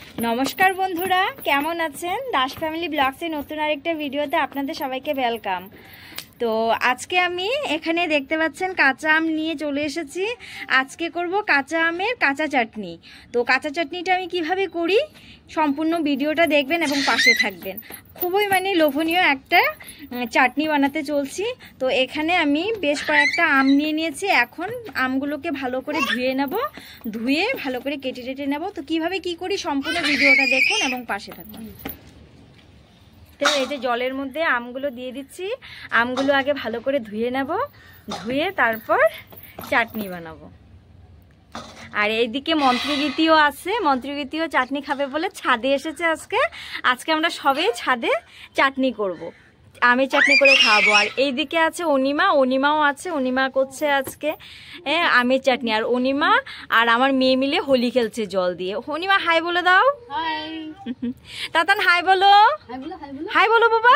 নমস্কার বন্ধুরা, কেমন আছেন? দাস ফ্যামিলি ব্লগসের নতুন আরেকটা ভিডিওতে আপনাদের সবাইকে ওয়েলকাম। তো আজকে আমি এখানে দেখতে পাচ্ছেন কাঁচা আম নিয়ে চলে এসেছি। আজকে করব কাঁচা আমের কাঁচা চাটনি। তো কাঁচা চাটনিটা আমি কিভাবে করি সম্পূর্ণ ভিডিওটা দেখবেন এবং পাশে থাকবেন। খুবই লোভনীয় একটা চাটনি বানাতে চলছি। তো এখানে আমি বেশ কয়েকটা আম নিয়ে নিয়েছি। এখন আমগুলোকে ভালো করে ধুয়ে নেব, ধুয়ে ভালো করে কেটে কেটে নেব। তো কিভাবে কি করি সম্পূর্ণ ভিডিওটা দেখুন এবং পাশে থাকুন। তো এই যে জলের মধ্যে আমগুলো দিয়ে দিচ্ছি। আমগুলো আগে ভালো করে ধুয়ে নেব, ধুয়ে তারপর চাটনি বানাবো। আর এইদিকে মন্ত্রগীতিও আছে, মন্ত্রগীতিও চাটনি খাবে বলে ছাদে এসেছে। আজকে আমরা সবে ছাদে চাটনি করব, আমের চাটনি করে খাওয়াবো। আর এইদিকে আছে অনিমাও আছে, অনিমা করছে আজকে আমের চাটনি। আর অনিমা আর আমার মেয়ে মিলে হোলি খেলছে জল দিয়ে। অনিমা হাই বলে দাও। তাতান হাই বলো, হাই বলো বাবা।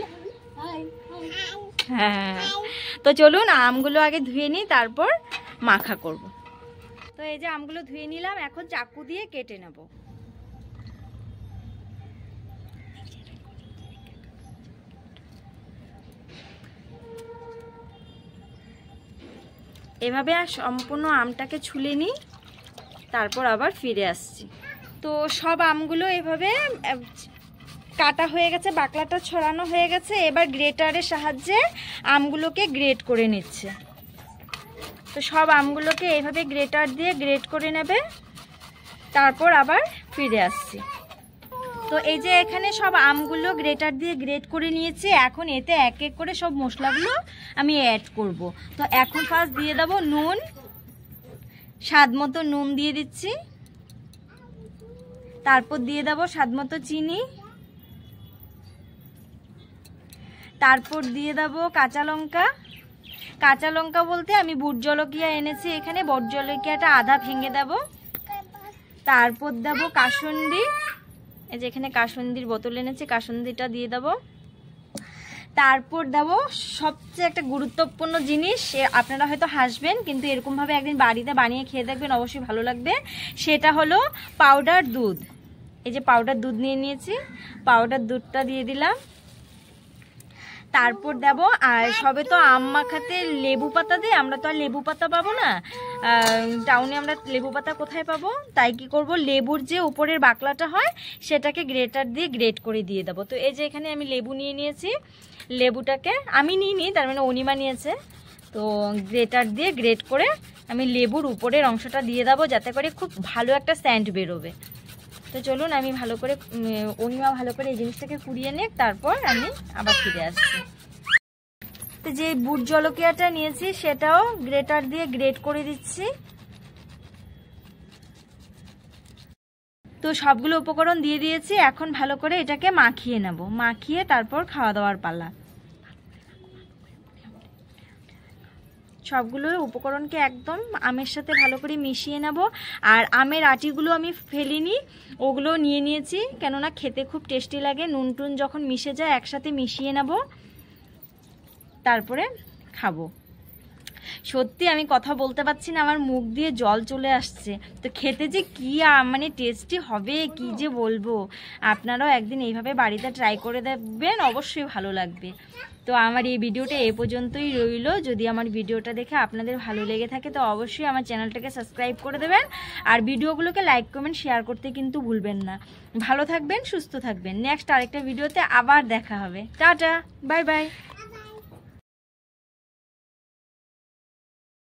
হ্যাঁ, তো চলুন আমগুলো আগে ধুয়ে নিই, তারপর মাখা করব। তো এই যে আমগুলো ধুয়ে নিলাম, এখন চাকু দিয়ে কেটে নেব। এভাবে আর সম্পূর্ণ আমটাকে ছুলে নিই, তারপর আবার ফিরে আসছি। তো সব আমগুলো এভাবে কাটা হয়ে গেছে, বাকলাটা ছড়ানো হয়ে গেছে। এবার গ্রেটারের সাহায্যে আমগুলোকে গ্রেট করে নিচ্ছে। তো সব আমগুলোকে এইভাবে গ্রেটার দিয়ে গ্রেট করে নেবে, তারপর আবার ফিরে আসছি। তো এই যে এখানে সব আমগুলো গ্রেটার দিয়ে গ্রেট করে নিয়েছি। এখন এতে এক এক করে সব মশলাগুলো আমি অ্যাড করব। তো এখন ফার্স্ট দিয়ে দেবো নুন, স্বাদ মতো নুন দিয়ে দিচ্ছি। তারপর দিয়ে দেবো স্বাদ মতো চিনি। তারপর দিয়ে দেবো কাঁচা লঙ্কা। কাঁচা লঙ্কা বলতে আমি বুট জলকিয়া এনেছি, এখানে বুট জলকিয়াটা আধা ভেঙে দেব। তারপর দেবো কাসুন্দি, এই যে এখানে কাসুন্দির বোতল এনেছি, কাসুন্দিটা দিয়ে দেবো। তারপর দেবো সবচেয়ে একটা গুরুত্বপূর্ণ জিনিস, আপনারা হয়তো হাসবেন কিন্তু এরকমভাবে একদিন বাড়িতে বানিয়ে খেয়ে দেখবেন, অবশ্যই ভালো লাগবে। সেটা হলো পাউডার দুধ। এই যে পাউডার দুধ নিয়ে নিয়েছি, পাউডার দুধটা দিয়ে দিলাম। তারপর দেবো, আর সবে তো আম মাখাতে লেবু পাতা দেয়, আমরা তো আর লেবু পাতা পাবো না টাউনে, আমরা লেবু পাতা কোথায় পাবো? তাই কি করব, লেবুর যে উপরের বাকলাটা হয় সেটাকে গ্রেটার দিয়ে গ্রেট করে দিয়ে দেবো। তো এই যে এখানে আমি লেবু নিয়ে নিয়েছি, লেবুটাকে আমি নিইনি, তার মানে অনিমা নিয়েছে। তো গ্রেটার দিয়ে গ্রেট করে আমি লেবুর উপরের অংশটা দিয়ে দেবো, যাতে করে খুব ভালো একটা স্যান্ড বেরোবে। তো চলুন আমি ভালো করে, অনিমা ভালো করে এই জিনিসটাকে কুড়িয়ে নিক, তারপর আমি আবার ফিরে আসছি। তো যে বুট জলকিয়াটা নিয়েছি সেটাও গ্রেটার দিয়ে গ্রেট করে দিচ্ছি। তো সবগুলো উপকরণ দিয়ে দিয়েছি, এখন ভালো করে এটাকে মাখিয়ে নেব, মাখিয়ে তারপর খাওয়া দাওয়ার পালা। সবগুলো উপকরণকে একদম আমের সাথে ভালো করে মিশিয়ে নেব। আর আমের আটিগুলো আমি ফেলিনি, ওগুলো নিয়ে নিয়েছি, কেননা খেতে খুব টেস্টি লাগে। নুন টুন যখন মিশে যায় একসাথে মিশিয়ে নেব, তারপরে খাবো। সত্যি আমি কথা বলতে পারছি না, আমার মুখ দিয়ে জল চলে আসছে। তো খেতে যে কি টেস্টি হবে কি যে বলবো। আপনারাও একদিন এইভাবে বাড়িতে ট্রাই করে দেখবেন, অবশ্যই ভালো লাগবে। তো আমার এই ভিডিওটা এ পর্যন্তই রইল। যদি আমার ভিডিওটা দেখে আপনাদের ভালো লেগে থাকে তো অবশ্যই আমার চ্যানেলটাকে সাবস্ক্রাইব করে দেবেন। আর ভিডিওগুলোকে লাইক কমেন্ট শেয়ার করতে কিন্তু ভুলবেন না। ভালো থাকবেন, সুস্থ থাকবেন। নেক্সট আরেকটা ভিডিওতে আবার দেখা হবে। Tata, bye by.